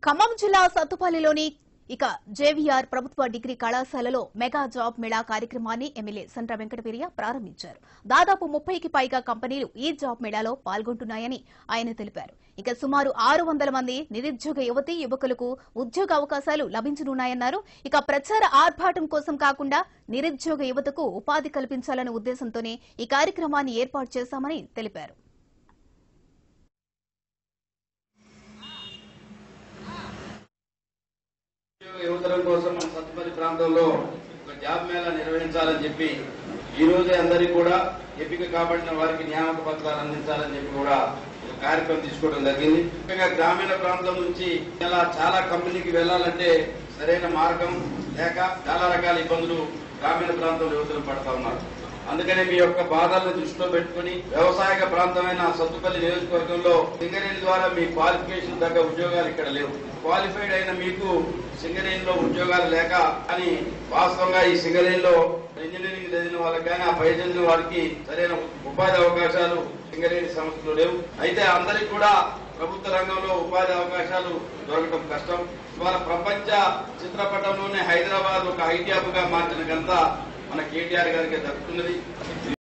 ఖమ్మం జిల్లా సత్తుపల్లిలోని జేవీఆర్ ప్రభుత్వ డిగ్రీ కళాశాలలో మెగా జాబ్ మేళా కార్యక్రమాన్ని ఎమ్మెల్యే సండ్ర వెంకటవీరయ్య ప్రారంభించారు. దాదాపు 30కి పైగా కంపెనీలు ఈ జాబ్ మేళాలో పాల్గొంటున్నాయని ఆయన తెలిపారు. సుమారు 600 మంది నిరుద్యోగ యువతీ యువకులకు ఉద్యోగ అవకాశాలు లభించనున్నాయన్నారు. ప్రచార ఆర్భాటం కోసం కాకుండా నిరుద్యోగ యువతకు ఉపాధి కల్పించాలనే ఉద్దేశంతోనే ఈ కార్యక్రమాన్ని ఏర్పాటు చేశామని తెలిపారు. యువతరం కోసం మన సత్తుపల్లి ప్రాంతంలో ఒక జాబ్ మేళా నిర్వహించాలని చెప్పి ఈ రోజే అందరికీ కూడా ఎంపిక కాబడిన వారికి నియామక పత్రాలు అందించాలని చెప్పి కూడా ఒక కార్యక్రమం తీసుకోవడం జరిగింది. ముఖ్యంగా గ్రామీణ ప్రాంతం నుంచి ఇలా చాలా కంపెనీకి వెళ్లాలంటే సరైన మార్గం లేక చాలా రకాల ఇబ్బందులు గ్రామీణ ప్రాంతంలో యువతలు పడతా ఉన్నారు. అందుకనే మీ యొక్క బాధలను దృష్టిలో పెట్టుకుని వ్యవసాయ ప్రాంతమైన సత్తుపల్లి నియోజకవర్గంలో సింగరేణి ద్వారా మీ క్వాలిఫికేషన్ తగ్గ ఉద్యోగాలు ఇక్కడ లేవు. క్వాలిఫైడ్ అయిన మీకు సింగరేణిలో ఉద్యోగాలు లేక అని వాస్తవంగా ఈ సింగరేణిలో ఇంజనీరింగ్ చదివిన వాళ్ళకి కానీ ఆ పై చదివిన వారికి సరైన ఉపాధి అవకాశాలు సింగరేణి సంస్థలు లేవు. అయితే అందరికీ కూడా ప్రభుత్వ రంగంలో ఉపాధి అవకాశాలు దొరకడం కష్టం. ఇవాళ ప్రపంచ చిత్రపటంలోనే హైదరాబాద్ ఒక ఐటీ హబ్ గా మార్చిన ఘనత మన కేటీఆర్ గారికి దక్కుతున్నది.